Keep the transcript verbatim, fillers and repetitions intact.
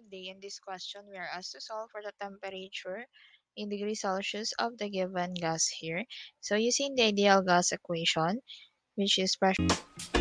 today in this question, we are asked to solve for the temperature in degrees Celsius of the given gas here. So using the ideal gas equation, which is pressure